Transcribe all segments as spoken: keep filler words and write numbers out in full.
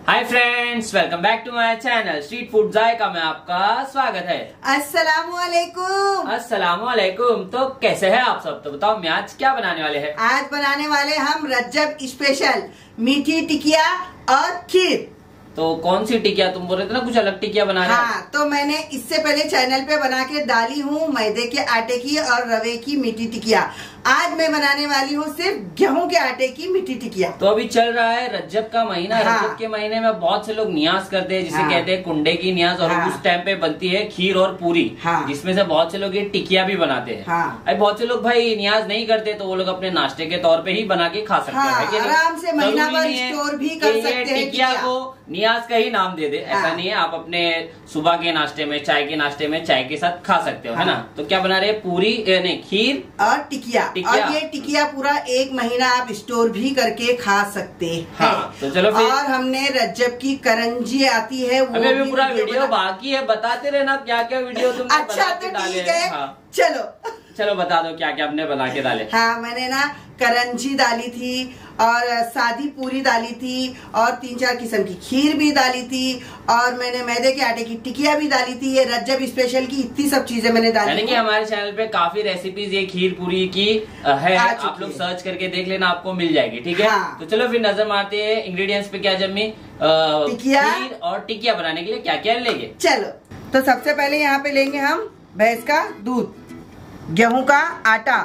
Hi friends, welcome back to my channel street food Zayka में आपका स्वागत है। अस्सलामुअलैकुम। अस्सलामुअलैकुम। तो कैसे हैं आप सब? तो बताओ मैं आज क्या बनाने वाले हैं? आज बनाने वाले हम रज्जब स्पेशल मीठी टिकिया और खीर। तो कौन सी टिकिया? तुम बोल रहे थे ना कुछ अलग टिकिया बना रहे हैं। हाँ, तो मैंने इससे पहले चैनल पे बना के डाली हूँ मैदे के आटे की और रवे की मीठी टिकिया। आज मैं बनाने वाली हूँ सिर्फ गेहूं के आटे की मीठी टिकिया। तो अभी चल रहा है रज्जब का महीना। हाँ। रज्जब के महीने में बहुत से लोग नियाज करते हैं, जिसे हाँ। कहते हैं कुंडे की नियाज, और हाँ। उस टाइम पे बनती है खीर और पूरी। हाँ। जिसमें से बहुत से लोग ये टिकिया भी बनाते हैं। हाँ। अभी बहुत से लोग भाई नियाज नहीं करते, तो वो लोग अपने नाश्ते के तौर पे ही बना के खा सकते हाँ, हैं कि नहीं? आराम से महीना जरूरी भर नहीं है स्टोर भी कर कि ये सकते हैं टिकिया टिकिया। को नियाज का ही नाम दे दे, ऐसा हाँ। नहीं है। आप अपने सुबह के नाश्ते में, चाय के नाश्ते में, चाय के साथ खा सकते हो। हाँ। है ना? तो क्या बना रहे हैं? पूरी नहीं, खीर और टिकिया। टिकिया। और ये टिकिया पूरा एक महीना आप स्टोर भी करके खा सकते हैं। हाँ, तो चलो फिर। और हमने रज्जब की करंजी आती है वो अभी अभी भी पूरा वीडियो वीडियो बना- बाकी है, बताते रहना क्या क्या वीडियो तुमने अच्छा बना के तो डाले ठीक हैं। है। हाँ। चलो चलो बता दो क्या क्या हमने बना के डाले। हाँ, मैंने ना करंजी डाली थी और सादी पूरी डाली थी और तीन चार किस्म की खीर भी डाली थी और मैंने मैदे के आटे की टिकिया भी डाली थी। ये रज्जब स्पेशल की इतनी सब चीजें मैंने डाली। यानी कि हमारे चैनल पे काफी रेसिपीज ये खीर पूरी की अ, है। आ चुकी आप लोग है। सर्च करके देख लेना, आपको मिल जाएगी। ठीक है। हाँ। तो चलो फिर नजर मारते हैं इंग्रेडिएंट्स पे। क्या जम्मी? अ, टिकिया। खीर और टिकिया बनाने के लिए क्या क्या लेंगे? चलो, तो सबसे पहले यहाँ पे लेंगे हम भैंस का दूध, गेहूं का आटा,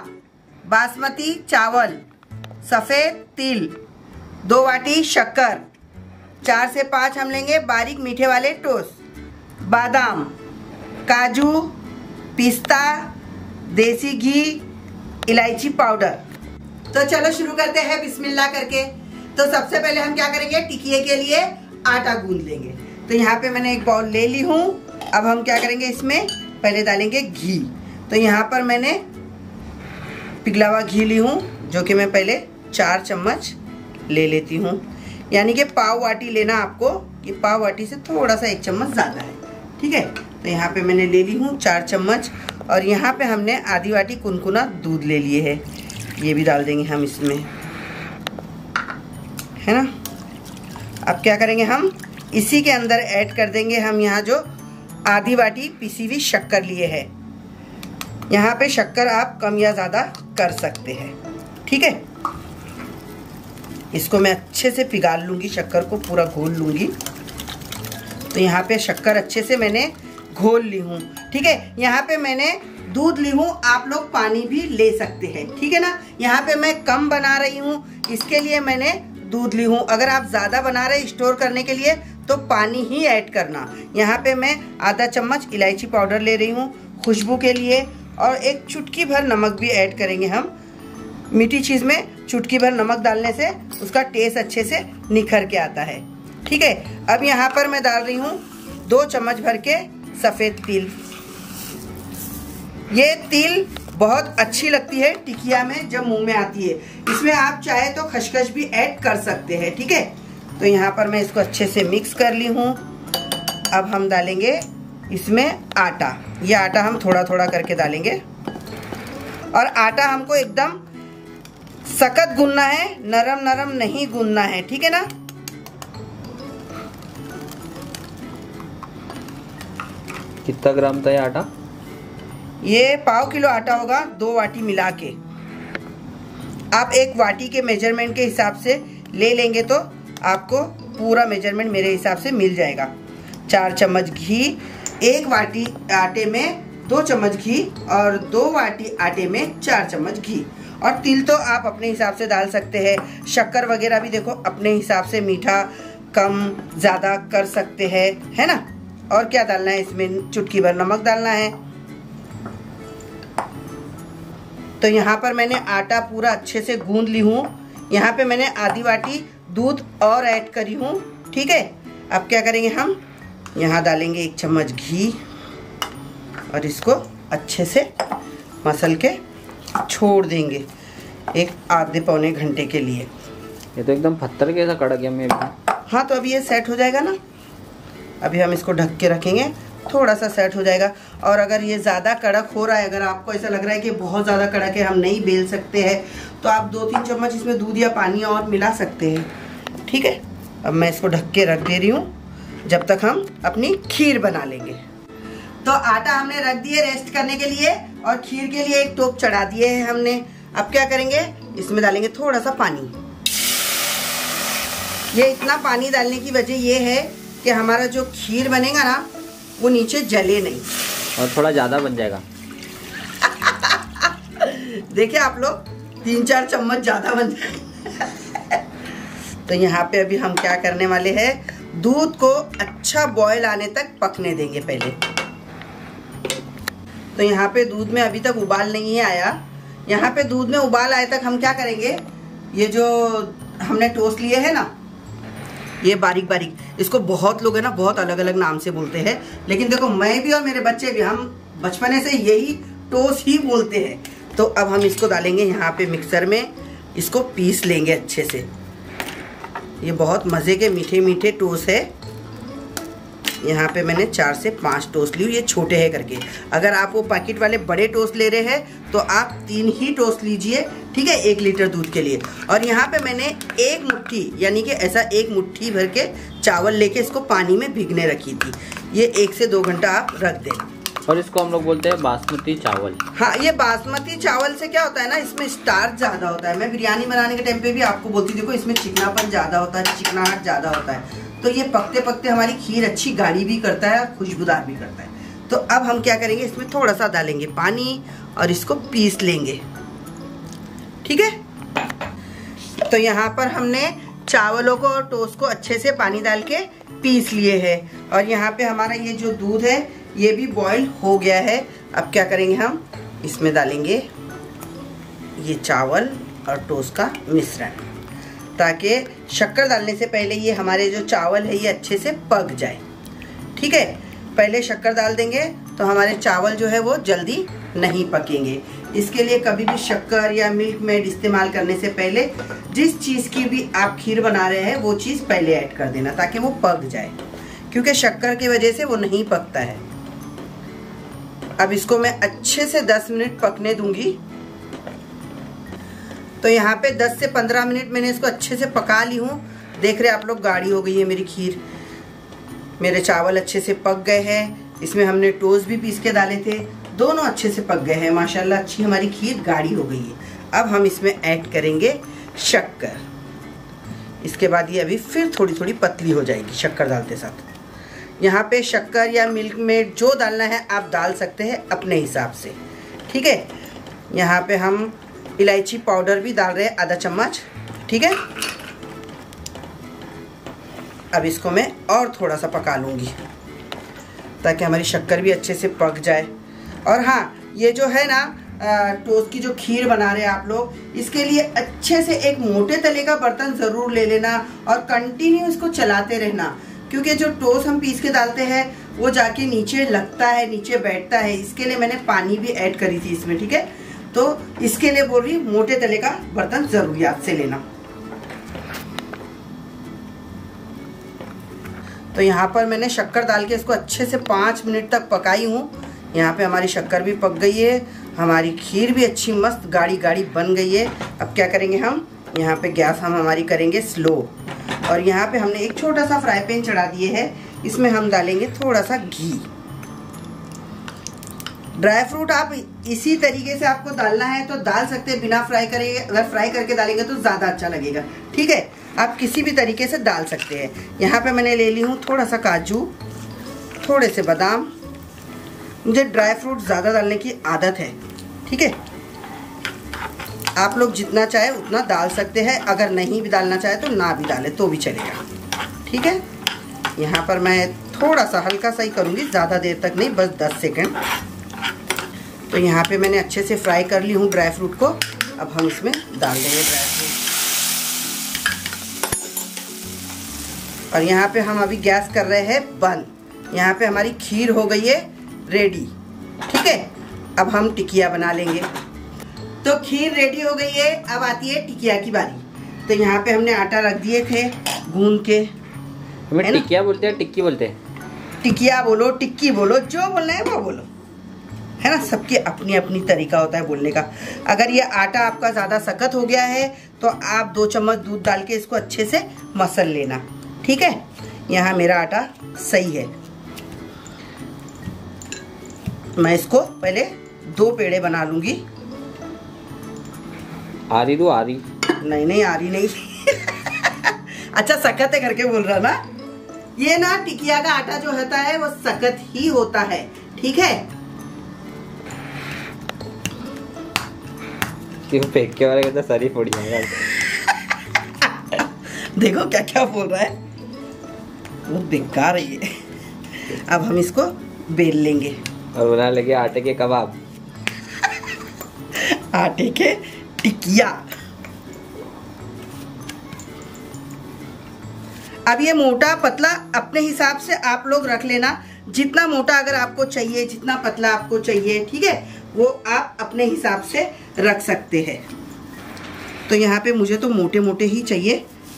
बासमती चावल, सफेद तिल, दो वाटी शक्कर, चार से पाँच हम लेंगे बारीक मीठे वाले टोस्ट, बादाम, काजू, पिस्ता, देसी घी, इलायची पाउडर। तो चलो शुरू करते हैं बिस्मिल्लाह करके। तो सबसे पहले हम क्या करेंगे, टिकिए के लिए आटा गूंद लेंगे। तो यहाँ पे मैंने एक बाउल ले ली हूँ। अब हम क्या करेंगे, इसमें पहले डालेंगे घी। तो यहाँ पर मैंने पिघला हुआ घी ली हूँ, जो कि मैं पहले चार चम्मच ले लेती हूँ। यानी कि पाव वाटी लेना आपको, कि पाव वाटी से थोड़ा सा एक चम्मच ज़्यादा है। ठीक है। तो यहाँ पे मैंने ले ली हूँ चार चम्मच। और यहाँ पे हमने आधी वाटी कुनकुना दूध ले लिए है, ये भी डाल देंगे हम इसमें, है ना। अब क्या करेंगे, हम इसी के अंदर ऐड कर देंगे हम यहाँ जो आधी वाटी पिसी हुई शक्कर लिए है। यहाँ पे शक्कर आप कम या ज़्यादा कर सकते हैं। ठीक है। इसको मैं अच्छे से पिघाल लूँगी, शक्कर को पूरा घोल लूँगी। तो यहाँ पे शक्कर अच्छे से मैंने घोल ली हूँ। ठीक है। यहाँ पे मैंने दूध ली हूँ, आप लोग पानी भी ले सकते हैं। ठीक है ना। यहाँ पे मैं कम बना रही हूँ, इसके लिए मैंने दूध ली हूँ। अगर आप ज़्यादा बना रहे स्टोर करने के लिए तो पानी ही ऐड करना। यहाँ पे मैं आधा चम्मच इलायची पाउडर ले रही हूँ खुशबू के लिए, और एक चुटकी भर नमक भी ऐड करेंगे हम। मीठी चीज़ में चुटकी भर नमक डालने से उसका टेस्ट अच्छे से निखर के आता है। ठीक है। अब यहाँ पर मैं डाल रही हूँ दो चम्मच भर के सफ़ेद तिल। ये तिल बहुत अच्छी लगती है टिकिया में जब मुंह में आती है। इसमें आप चाहे तो खसखस भी ऐड कर सकते हैं। ठीक है। तो यहाँ पर मैं इसको अच्छे से मिक्स कर ली हूँ। अब हम डालेंगे इसमें आटा। ये आटा हम थोड़ा थोड़ा करके डालेंगे, और आटा हमको एकदम सख्त गूंदना है, नरम नरम नहीं गूंदना है। ठीक है ना। कितना ग्राम था ये आटा? ये पाव किलो आटा होगा, दो वाटी मिला के। आप एक वाटी के मेजरमेंट के हिसाब से ले लेंगे तो आपको पूरा मेजरमेंट मेरे हिसाब से मिल जाएगा। चार चम्मच घी, एक वाटी आटे में दो चम्मच घी, और दो वाटी आटे में चार चम्मच घी। और तिल तो आप अपने हिसाब से डाल सकते हैं। शक्कर वगैरह भी देखो अपने हिसाब से, मीठा कम ज़्यादा कर सकते हैं, है ना। और क्या डालना है इसमें, चुटकी भर नमक डालना है। तो यहाँ पर मैंने आटा पूरा अच्छे से गूंद ली हूँ। यहाँ पे मैंने आधी वाटी दूध और ऐड करी हूँ। ठीक है। अब क्या करेंगे, हम यहाँ डालेंगे एक चम्मच घी और इसको अच्छे से मसल के छोड़ देंगे एक आधे पौने घंटे के लिए। ये तो एकदम पत्थर के जैसा कड़क है मेरे। हाँ, तो अभी ये सेट हो जाएगा ना। अभी हम इसको ढक के रखेंगे, थोड़ा सा सेट हो जाएगा। और अगर ये ज़्यादा कड़क हो रहा है, अगर आपको ऐसा लग रहा है कि बहुत ज़्यादा कड़क है, हम नहीं बेल सकते हैं, तो आप दो तीन चम्मच इसमें दूध या पानी और मिला सकते हैं। ठीक है। अब मैं इसको ढक के रख दे रही हूँ जब तक हम अपनी खीर बना लेंगे। तो आटा हमने रख दिए रेस्ट करने के लिए और खीर के लिए एक टोप चढ़ा दिए है हमने। अब क्या करेंगे, इसमें डालेंगे थोड़ा सा पानी। ये इतना पानी डालने की वजह ये है कि हमारा जो खीर बनेगा ना वो नीचे जले नहीं और थोड़ा ज़्यादा बन जाएगा। देखिए आप लोग तीन चार चम्मच ज़्यादा बन जाएगा। तो यहाँ पे अभी हम क्या करने वाले हैं, दूध को अच्छा बॉयल आने तक पकने देंगे पहले। तो यहाँ पे दूध में अभी तक उबाल नहीं है आया। यहाँ पे दूध में उबाल आए तक हम क्या करेंगे, ये जो हमने टोस्ट लिए है ना, ये बारीक बारीक, इसको बहुत लोग है ना बहुत अलग अलग नाम से बोलते हैं, लेकिन देखो मैं भी और मेरे बच्चे भी, हम बचपने से यही टोस्ट ही बोलते हैं। तो अब हम इसको डालेंगे यहाँ पे मिक्सर में, इसको पीस लेंगे अच्छे से। ये बहुत मज़े के मीठे मीठे टोस्ट है। यहाँ पे मैंने चार से पाँच टोस्ट ली, ये छोटे हैं करके। अगर आप वो पैकेट वाले बड़े टोस्ट ले रहे हैं तो आप तीन ही टोस्ट लीजिए, ठीक है, एक लीटर दूध के लिए। और यहाँ पे मैंने एक मुट्ठी यानी कि ऐसा एक मुट्ठी भर के चावल लेके इसको पानी में भिगने रखी थी। ये एक से दो घंटा आप रख दें। और इसको हम लोग बोलते हैं बासमती चावल। हाँ, ये बासमती चावल से क्या होता है ना, इसमें स्टार्च ज़्यादा होता है। मैं बिरयानी बनाने के टाइम पे भी आपको बोलती थी, देखो इसमें चिकनापन ज़्यादा होता है, चिकनाहट ज़्यादा होता है। तो ये पकते पकते हमारी खीर अच्छी गाढ़ी भी करता है और खुशबूदार भी करता है। तो अब हम क्या करेंगे, इसमें थोड़ा सा डालेंगे पानी और इसको पीस लेंगे, ठीक है। तो यहाँ पर हमने चावलों को और टोस्ट को अच्छे से पानी डाल के पीस लिए है। और यहाँ पे हमारा ये जो दूध है ये भी बॉईल हो गया है। अब क्या करेंगे, हम इसमें डालेंगे ये चावल और टोस्ट का मिश्रण, ताकि शक्कर डालने से पहले ये हमारे जो चावल है ये अच्छे से पक जाए, ठीक है। पहले शक्कर डाल देंगे तो हमारे चावल जो है वो जल्दी नहीं पकेंगे। इसके लिए कभी भी शक्कर या मिल्क मेड इस्तेमाल करने से पहले जिस चीज़ की भी आप खीर बना रहे हैं वो चीज़ पहले ऐड कर देना, ताकि वो पक जाए, क्योंकि शक्कर की वजह से वो नहीं पकता है। अब इसको मैं अच्छे से दस मिनट पकने दूंगी। तो यहाँ पे दस से पंद्रह मिनट मैंने इसको अच्छे से पका ली हूँ। देख रहे आप लोग, गाढ़ी हो गई है मेरी खीर। मेरे चावल अच्छे से पक गए हैं, इसमें हमने टोस्ट भी पीस के डाले थे, दोनों अच्छे से पक गए हैं माशाल्लाह। अच्छी हमारी खीर गाढ़ी हो गई है। अब हम इसमें ऐड करेंगे शक्कर। इसके बाद ये अभी फिर थोड़ी थोड़ी पतली हो जाएगी शक्कर डालते साथ। यहाँ पे शक्कर या मिल्क मेड जो डालना है आप डाल सकते हैं अपने हिसाब से, ठीक है। यहाँ पे हम इलायची पाउडर भी डाल रहे हैं आधा चम्मच, ठीक है। अब इसको मैं और थोड़ा सा पका लूँगी ताकि हमारी शक्कर भी अच्छे से पक जाए। और हाँ, ये जो है ना टोस्ट की जो खीर बना रहे हैं आप लोग, इसके लिए अच्छे से एक मोटे तले का बर्तन ज़रूर ले लेना और कंटिन्यू इसको चलाते रहना, क्योंकि जो टोस्ट हम पीस के डालते हैं वो जाके नीचे लगता है, नीचे बैठता है। इसके लिए मैंने पानी भी ऐड करी थी इसमें, ठीक है। तो इसके लिए बोल रही मोटे तले का बर्तन जरूर याद से लेना। तो यहाँ पर मैंने शक्कर डाल के इसको अच्छे से पाँच मिनट तक पकाई हूँ। यहाँ पे हमारी शक्कर भी पक गई है, हमारी खीर भी अच्छी मस्त गाढ़ी गाढ़ी बन गई है। अब क्या करेंगे, हम यहाँ पे गैस हम हमारी करेंगे स्लो। और यहाँ पे हमने एक छोटा सा फ्राई पैन चढ़ा दिए है, इसमें हम डालेंगे थोड़ा सा घी। ड्राई फ्रूट आप इसी तरीके से आपको डालना है तो डाल सकते हैं, बिना फ्राई करेंगे, अगर फ्राई करके डालेंगे तो ज़्यादा अच्छा लगेगा, ठीक है। आप किसी भी तरीके से डाल सकते हैं। यहाँ पे मैंने ले ली हूँ थोड़ा सा काजू, थोड़े से बादाम। मुझे ड्राई फ्रूट ज़्यादा डालने की आदत है, ठीक है। आप लोग जितना चाहे उतना डाल सकते हैं, अगर नहीं भी डालना चाहे तो ना भी डालें तो भी चलेगा, ठीक है। यहाँ पर मैं थोड़ा सा हल्का सा ही करूँगी, ज़्यादा देर तक नहीं, बस दस सेकेंड। तो यहाँ पे मैंने अच्छे से फ्राई कर ली हूँ ड्राई फ्रूट को। अब हम इसमें डाल देंगे ड्राई फ्रूट। और यहाँ पे हम अभी गैस कर रहे हैं बंद। यहाँ पे हमारी खीर हो गई है रेडी, ठीक है। अब हम टिकिया बना लेंगे। तो खीर रेडी हो गई है, अब आती है टिकिया की बारी। तो यहाँ पे हमने आटा रख दिए थे गूंद के। टिकिया बोलते हैं, टिक्की बोलते हैं, टिकिया बोलो, टिक्की बोलो, जो बोलना है वो बोलो, है ना। सबकी अपनी अपनी तरीका होता है बोलने का। अगर ये आटा आपका ज़्यादा सख्त हो गया है तो आप दो चम्मच दूध डाल के इसको अच्छे से मसल लेना, ठीक है, यहाँ मेरा आटा सही है। मैं इसको पहले दो पेड़े बना लूंगी। आरी दो आरी। नहीं नहीं आरी नहीं अच्छा सख्त है करके बोल रहा ना। ये ना टिकिया का आटा जो होता है वो सख्त ही होता है, ठीक है। क्यों फेंक के वाले कहता सारी फोड़ी जाएगा। देखो क्या क्या बोल रहा है, वो बेकार है ये। अब हम इसको बेल लेंगे और बना लेंगे आटे के कबाब। आटे के टिकिया। अब ये मोटा पतला अपने हिसाब से आप लोग रख लेना, जितना मोटा अगर आपको चाहिए, जितना पतला आपको चाहिए, ठीक है, वो आप अपने हिसाब से रख सकते हैं। तो यहाँ पे मुझे तो मोटे मोटे ही चाहिए,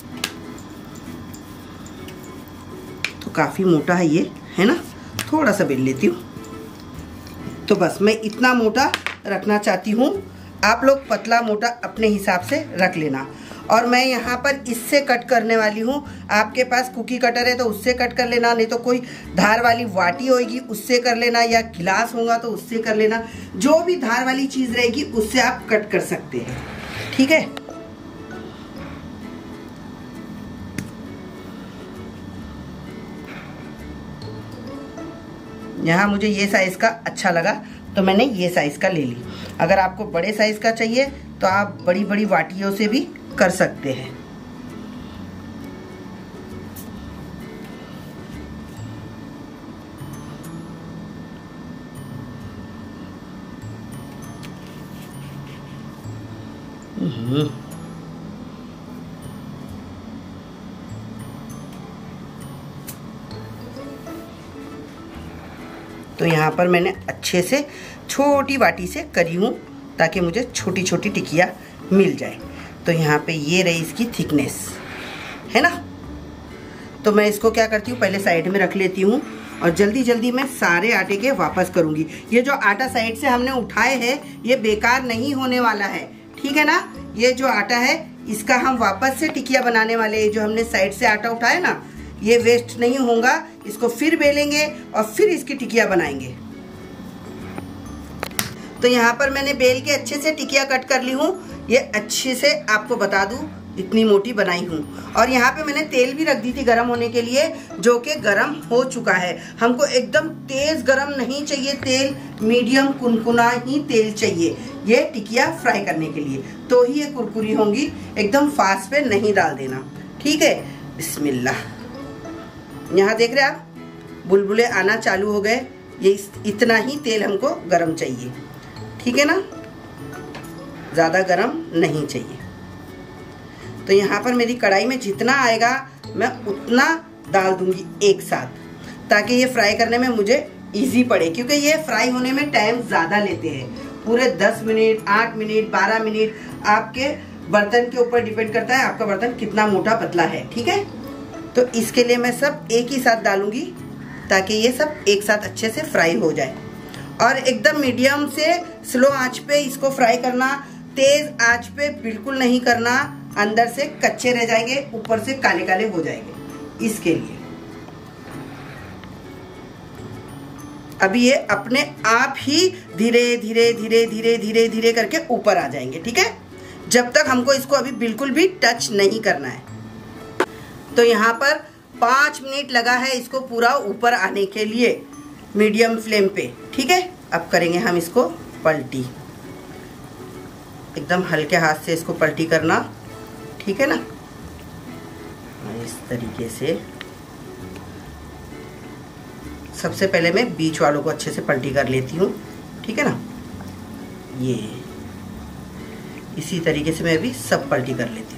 तो काफी मोटा है ये, है ना। थोड़ा सा बेल लेती हूँ। तो बस मैं इतना मोटा रखना चाहती हूँ, आप लोग पतला मोटा अपने हिसाब से रख लेना। और मैं यहाँ पर इससे कट करने वाली हूँ। आपके पास कुकी कटर है तो उससे कट कर लेना, नहीं तो कोई धार वाली वाटी होगी उससे कर लेना, या गिलास होगा तो उससे कर लेना। जो भी धार वाली चीज़ रहेगी उससे आप कट कर सकते हैं, ठीक है। यहाँ मुझे ये साइज़ का अच्छा लगा तो मैंने ये साइज़ का ले ली। अगर आपको बड़े साइज़ का चाहिए तो आप बड़ी बड़ी वाटियों से भी कर सकते हैं। तो यहाँ पर मैंने अच्छे से छोटी वाटी से करी हूँ ताकि मुझे छोटी छोटी टिकिया मिल जाए। तो यहाँ पे ये रही इसकी थिकनेस, है ना। तो मैं इसको क्या करती हूँ, पहले साइड में रख लेती हूँ और जल्दी जल्दी मैं सारे आटे के वापस करूँगी। ये जो आटा साइड से हमने उठाए हैं ये बेकार नहीं होने वाला है, ठीक है ना। ये जो आटा है इसका हम वापस से टिकिया बनाने वाले हैं। जो हमने साइड से आटा उठाया ना, ये वेस्ट नहीं होगा। इसको फिर बेलेंगे और फिर इसकी टिकिया बनाएंगे। तो यहाँ पर मैंने बेल के अच्छे से टिकिया कट कर ली हूँ। ये अच्छे से आपको बता दूँ इतनी मोटी बनाई हूँ। और यहाँ पे मैंने तेल भी रख दी थी गरम होने के लिए, जो कि गरम हो चुका है। हमको एकदम तेज गरम नहीं चाहिए तेल, मीडियम कुनकुना ही तेल चाहिए ये टिकिया फ्राई करने के लिए, तो ही ये कुरकुरी होंगी। एकदम फास्ट पे नहीं डाल देना, ठीक है। बिस्मिल्लाह। यहाँ देख रहे आप बुलबुले आना चालू हो गए। ये इतना ही तेल हमको गरम चाहिए, ठीक है ना, ज़्यादा गरम नहीं चाहिए। तो यहाँ पर मेरी कढ़ाई में जितना आएगा मैं उतना डाल दूंगी एक साथ, ताकि ये फ्राई करने में मुझे इजी पड़े। क्योंकि ये फ्राई होने में टाइम ज़्यादा लेते हैं, पूरे दस मिनट, आठ मिनट, बारह मिनट। आपके बर्तन के ऊपर डिपेंड करता है आपका बर्तन कितना मोटा पतला है, ठीक है। तो इसके लिए मैं सब एक ही साथ डालूंगी ताकि ये सब एक साथ अच्छे से फ्राई हो जाए। और एकदम मीडियम से स्लो आंच पे इसको फ्राई करना, तेज आंच पे बिल्कुल नहीं करना, अंदर से कच्चे रह जाएंगे, ऊपर से काले काले हो जाएंगे। इसके लिए अभी ये अपने आप ही धीरे धीरे धीरे धीरे धीरे धीरे करके ऊपर आ जाएंगे, ठीक है। जब तक हमको इसको अभी बिल्कुल भी टच नहीं करना है। तो यहाँ पर पाँच मिनट लगा है इसको पूरा ऊपर आने के लिए, मीडियम फ्लेम पे, ठीक है। अब करेंगे हम इसको पलटी, एकदम हल्के हाथ से इसको पलटी करना, ठीक है ना। इस तरीके से सबसे पहले मैं बीच वालों को अच्छे से पलटी कर लेती हूँ, ठीक है ना। ये इसी तरीके से मैं भी सब पलटी कर लेती हूँ।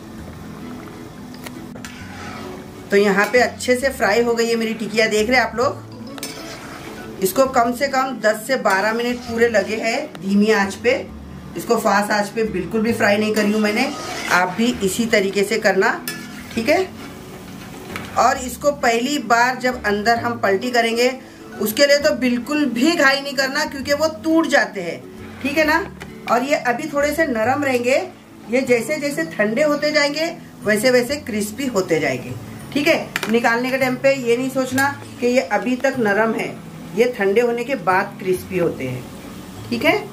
तो यहाँ पे अच्छे से फ्राई हो गई है मेरी टिकिया, देख रहे हैं आप लोग। इसको कम से कम दस से बारह मिनट पूरे लगे हैं धीमी आंच पे। इसको फास्ट आंच पे बिल्कुल भी फ्राई नहीं करी हूँ मैंने। आप भी इसी तरीके से करना, ठीक है। और इसको पहली बार जब अंदर हम पलटी करेंगे उसके लिए तो बिल्कुल भी घाई नहीं करना, क्योंकि वो टूट जाते हैं, ठीक है ना। और ये अभी थोड़े से नरम रहेंगे, ये जैसे जैसे ठंडे होते जाएंगे वैसे वैसे क्रिस्पी होते जाएंगे। ठीक है। निकालने के टाइम पे ये नहीं सोचना कि ये अभी तक नरम है, ये ठंडे होने के बाद क्रिस्पी होते हैं, ठीक है।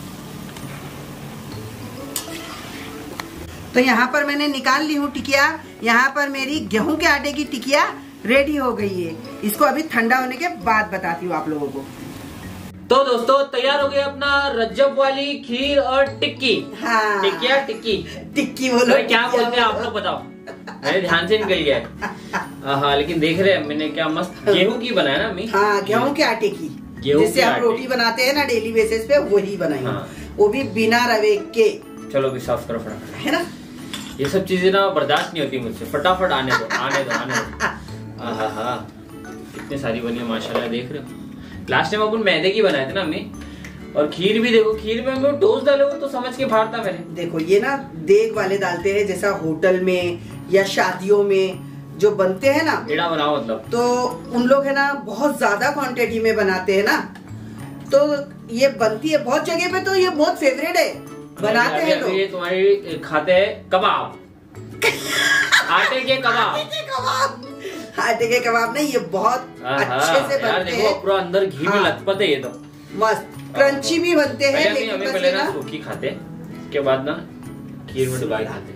तो यहाँ पर मैंने निकाल ली हूँ टिकिया। यहाँ पर मेरी गेहूं के आटे की टिकिया रेडी हो गई है। इसको अभी ठंडा होने के बाद बताती हूँ आप लोगों को। तो दोस्तों तैयार हो गया अपना रज्जब वाली खीर और टिक्की। हाँ। टिकिया टिक्की टिक्की बोलो, क्या बोलते हैं आप लोग बताओ, मेरे ध्यान से निकल गया। हाँ लेकिन देख रहे हैं मैंने क्या मस्त गेहूं की बनाया ना अम्मी। हाँ गेहूं के आटे की, जिससे हम रोटी बनाते हैं ना डेली बेसिस पे, वही बनाई। हाँ। वो भी बिना रवे के। चलो भी साफ करो फटाफट, है ना। ये सब चीजें ना बर्दाश्त नहीं होती मुझसे, फटाफट आने दो आने दो आने दो। हाँ हाँ कितनी सारी बनी है माशाल्लाह, देख रहे हो। लास्ट टाइम अपन मैदे की बनाए थे ना अम्मी, और खीर भी देखो, खीर में हम डोज डाले हो तो समझ के बाहर था मैंने। देखो ये ना देग वाले डालते हैं, जैसा होटल में या शादियों में जो बनते हैं ना, एड़ा बनाओ मतलब, तो उन लोग है ना बहुत ज्यादा क्वांटिटी में बनाते हैं ना, तो ये बनती है बहुत जगह पे, तो ये बहुत फेवरेट है, बनाते हैं लोग। ये तुम्हारी खाते हैं कबाब आटे के कबाब, आटे के कबाब नहीं, ये बहुत अच्छे से बनते हैं। पूरा अंदर घी में लथपथ है ये तो, मस्त क्रंची भी बनते हैं। लेकिन हमें पहले ना सूखी खाते, उसके बाद ना खीर में डुबा खाते।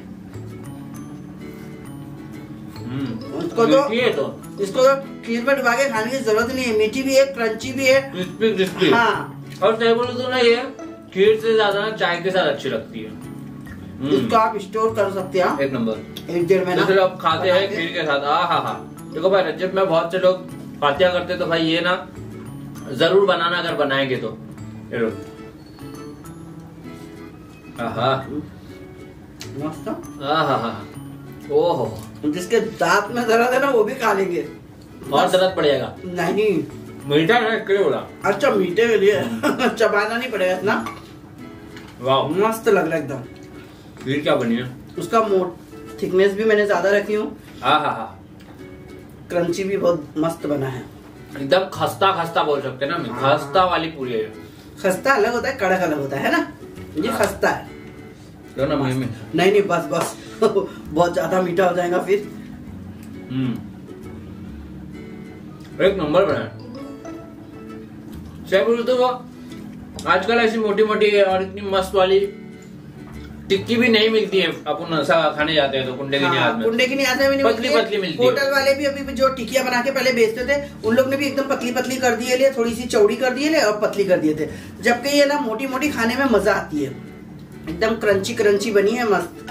उसको तो, तो इसको तो खीर में डुबा के खाने की जरूरत नहीं है, मीठी भी है, क्रंची भी है, क्रिस्पी क्रिस्पी। हाँ। और सही बोलो तो ना ये खीर से ज्यादा ना चाय के साथ अच्छी लगती है। इसको आप स्टोर कर सकते हैं एक नंबर, एक डेढ़ महीना आप खाते हैं खीर के साथ। हाँ हाँ हाँ देखो भाई, रजब में बहुत से लोग फातिया करते, तो भाई ये ना जरूर बनाना अगर बनाएंगे तो। ये लो आहा मस्त, आहा हा, ओहो, जिसके दांत में दर्द है ना वो भी खा लेंगे, और दर्द पड़ेगा नहीं। मीठा है इसके लिए बोला। अच्छा मीठे के लिए चबाना नहीं पड़ेगा इतना। वाह मस्त लग रहा है एकदम। खीर क्या बनी है, उसका मोट थिकनेस भी मैंने ज्यादा रखी हूँ। हाँ हाँ हाँ क्रंची भी बहुत मस्त बना है, एकदम खस्ता खस्ता बोल सकते हैं ना, खस्ता वाली पूरी है। खस्ता अलग होता है, कड़क अलग होता है ना, ये खस्ता है। लो ना नहीं नहीं बस बस बहुत ज्यादा मीठा हो जाएगा फिर। हम्म एक नंबर बना। सही बोलते हो, आजकल ऐसी मोटी मोटी और इतनी मस्त वाली टिक्की भी नहीं मिलती है। अपन ऐसा खाने जाते हैं तो कुंडे की नियाज में, कुंडे की नियाज में पतली पतली मिलती है। होटल वाले भी अभी जो टिक्कियां बना के पहले बेचते थे, उन लोग ने भी एकदम पतली पतली कर दिए ले, थोड़ी सी चौड़ी कर दिए ले और पतली कर दिए थे। जबकि ये ना मोटी मोटी खाने में मजा आती है, एकदम क्रंची क्रंची बनी है मस्त।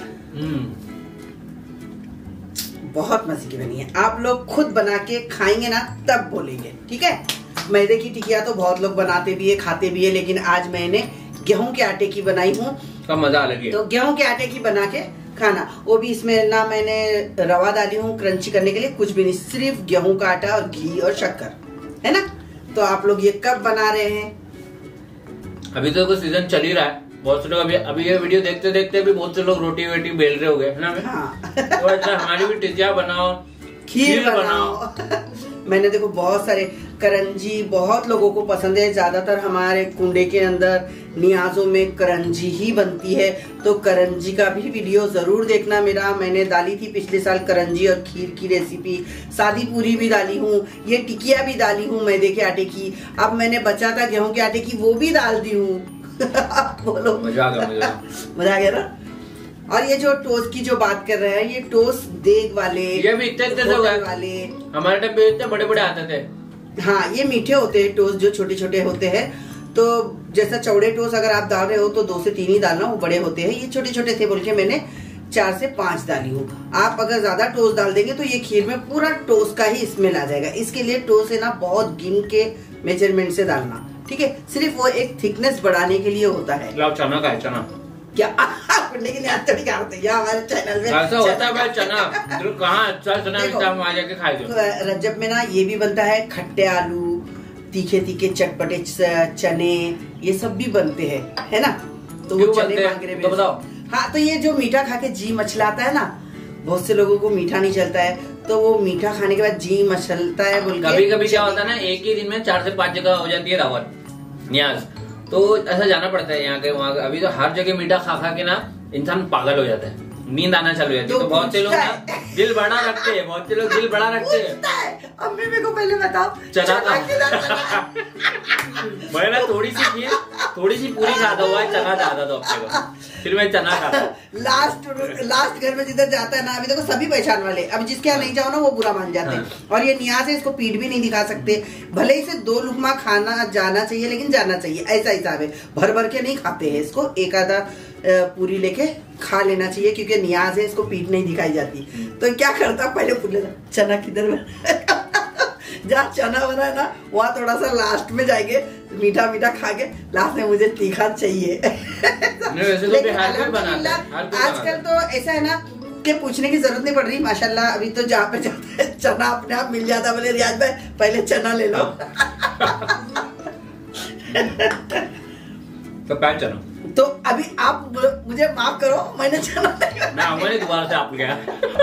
बहुत मजे की बनी है। आप लोग खुद बना के खाएंगे ना तब बोलेंगे, ठीक है। मैदे की टिकिया तो बहुत लोग बनाते भी है, खाते भी है, लेकिन आज मैंने गेहूं के आटे की बनाई हूँ, का मजा अलग है। तो गेहूं के आटे की बना के खाना, वो भी इसमें ना मैंने रवा डाली हूँ क्रंची करने के लिए, कुछ भी नहीं, सिर्फ गेहूं का आटा और घी और शक्कर, है ना। तो आप लोग ये कब बना रहे हैं? अभी तो कुछ सीजन चल ही रहा है, बहुत से लोग अभी अभी ये वीडियो देखते देखते भी बहुत से लोग रोटी वोटी बेल रहे हो गए, है ना। हाँ। तो अच्छा हमारी भी टिकिया बनाओ, खीर बनाओ। मैंने देखो बहुत सारे करंजी बहुत लोगों को पसंद है, ज्यादातर हमारे कुंडे के अंदर नियाजों में करंजी ही बनती है, तो करंजी का भी वीडियो जरूर देखना मेरा। मैंने डाली थी पिछले साल करंजी और खीर की रेसिपी, सादी पूरी भी डाली हूँ, ये टिकिया भी डाली हूँ मैदे के आटे की। अब मैंने बचा था गेहूं के आटे की, वो भी डाल दी हूँ। बोलो मजा आ गया, मजा आ गया ना। और ये जो टोस्ट की जो बात कर रहे हैं, ये टोस्ट देग वाले, ये भी इतने इतने वाले हमारे टाइम पे इतने बड़े बड़े आते थे। हाँ ये मीठे होते हैं टोस्ट, जो छोटे छोटे होते हैं। तो जैसा चौड़े टोस्ट अगर आप डाल रहे हो तो दो से तीन ही डालना, वो बड़े होते हैं। ये छोटे छोटे थे बोल के मैंने चार से पांच डाली हूँ। आप अगर ज्यादा टोस्ट डाल देंगे तो ये खीर में पूरा टोस्ट का ही स्मेल आ जाएगा। इसके लिए टोस्ट है ना बहुत गिन के मेजरमेंट से डालना, ठीक है। सिर्फ वो एक थिकनेस बढ़ाने के लिए होता है। चना का है, चना क्या लेकिन हमारे चैनल में ऐसा होता है भाई, चना कहाँ अच्छा चना मिलता है, आके खाएंगे। रजब में ना ये भी बनता है, खट्टे आलू, तीखे तीखे चटपटे चने, ये सब भी बनते हैं, है ना। तो वो चने मांग तो बताओ। हाँ तो ये जो मीठा खा के जी मचलाता है ना, बहुत से लोगों को मीठा नहीं चलता है, तो वो मीठा खाने के बाद जी मचलता है बोल के। कभी कभी क्या होता है ना, एक ही दिन में चार से पांच जगह हो जाती है दावत न्याज, तो ऐसा जाना पड़ता है यहाँ के वहाँ। अभी तो हर जगह मीठा खा खा के ना इंसान पागल हो जाता है, नींद आना चालू है। तो बहुत से लोग ना दिल बड़ा रखते हैं, बहुत से लोग दिल बड़ा रखते हैं। अम्मी मेरे को पहले बताओ चना का मैं ना थोड़ी सी खीर थोड़ी सी पूरी खाता हुआ है, चना चाहता था अपने को, फिर मैं चना खाता। लास्ट लास्ट घर में जिधर जाता है ना, अभी देखो सभी पहचान वाले, अब जिसके यहाँ नहीं जाओ ना वो बुरा मान जाते हैं। हाँ। और ये नियाज है, इसको पीठ भी नहीं दिखा सकते, भले ही से दो लुकमा खाना जाना चाहिए लेकिन जाना चाहिए, ऐसा हिसाब है। भर भर के नहीं खाते हैं इसको, एक आधा पूरी लेके खा लेना चाहिए क्योंकि नियाज है, इसको पीठ नहीं दिखाई जाती। तो क्या करता पहले पूछ लेता चना किधर में जहाँ चना बना है ना वहाँ थोड़ा सा लास्ट में जाएंगे, मीठा मीठा खा के लास्ट में मुझे तीखा चाहिए। लेकिन आजकल तो ऐसा है ना कि पूछने की जरूरत नहीं पड़ रही माशाल्लाह। अभी तो जहाँ पे जाते हैं चना अपने आप मिल जाता, बोले रियाज भाई पहले चना ले लो। तो पैन चना तो अभी आप मुझे माफ करो, मैंने चना ना मैंने दोबारा से आप गया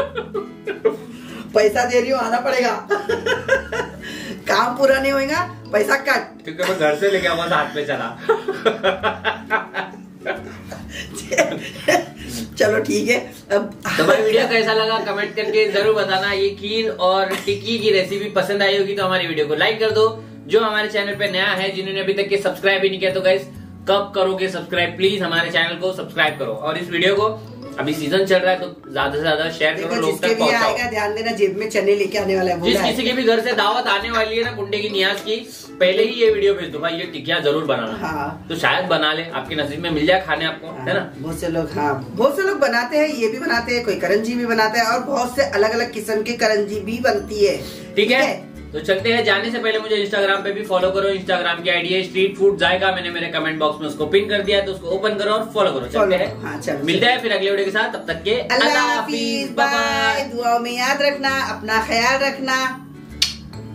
पैसा दे रही हूँ, आना पड़ेगा। काम पूरा नहीं होगा पैसा कट, क्योंकि मैं घर से लेके आऊंगा साथ में चला। चलो ठीक है। अब तो भाई वीडियो कैसा लगा कमेंट करके जरूर बताना। ये खीर और टिक्की की रेसिपी पसंद आई होगी तो हमारी वीडियो को लाइक कर दो। जो हमारे चैनल पे नया है, जिन्होंने अभी तक के सब्सक्राइब भी नहीं किया, तो गाइस कब करोगे सब्सक्राइब, प्लीज हमारे चैनल को सब्सक्राइब करो। और इस वीडियो को, अभी सीजन चल रहा है तो ज्यादा से ज्यादा शेयर करो, लोग तक पहुंचाओ। आएगा ध्यान देना, जेब में चने लेके आने वाला है। जिस किसी के भी घर से दावत आने वाली है ना गुंडे की नियाज की, पहले ही ये वीडियो भेज दो भाई, ये टिकिया जरूर बनाना। हाँ। तो शायद बना ले, आपके नसीब में मिल जाए खाने आपको। हाँ। है ना, बहुत से लोग, हाँ बहुत से लोग बनाते हैं, ये भी बनाते हैं, कोई करंजी भी बनाता है और बहुत से अलग अलग किस्म की करंजी भी बनती है। ठीक है, तो चलते हैं। जाने से पहले मुझे इंस्टाग्राम पे भी फॉलो करो। इंस्टाग्राम की आईडी है स्ट्रीट फूड जायका, मैंने मेरे कमेंट बॉक्स में उसको पिन कर दिया है, तो उसको ओपन करो और फॉलो करो। चलते हैं, हाँ, चलो मिलते हैं फिर अगले वीडियो के साथ। तब तक के अल्लाह हाफिज, बाय। दुआओं में याद रखना, अपना ख्याल रखना।